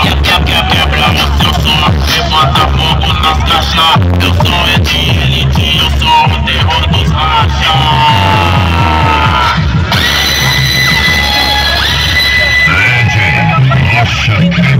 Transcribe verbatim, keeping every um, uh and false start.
Quebra o seu som, cê bota fogo nas caixas. Eu sou é de elite, eu sou o terror dos rachas. D J Rocha.